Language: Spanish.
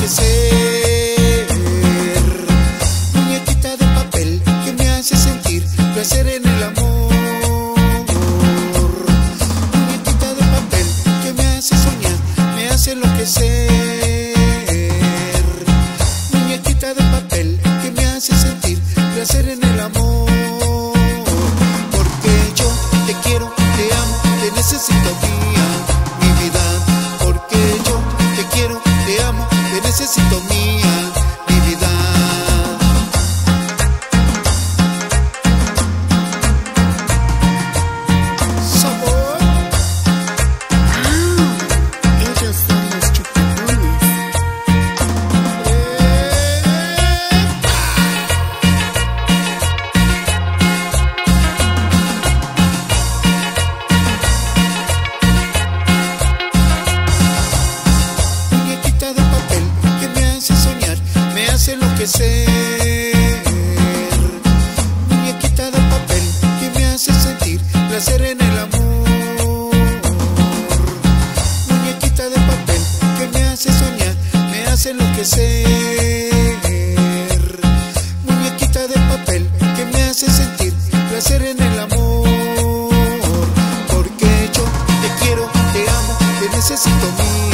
enloquecer. Muñequita de papel que me hace sentir placer en el amor. Muñequita de papel que me hace soñar, me hace enloquecer. Muñequita de papel que me hace sentir placer en el amor. Porque yo te quiero, te amo, te necesito mía, mi vida. Porque yo te quiero, te amo, te necesito mía, mi vida. Sabor. Ellos son los chupacones. Muñequita de papel que me hace soñar, me hace enloquecer. Muñequita de papel que me hace sentir placer en el amor. Muñequita de papel que me hace soñar, me hace enloquecer. Muñequita de papel que me hace sentir placer en el amor. Porque yo te quiero, te amo, te necesito mía.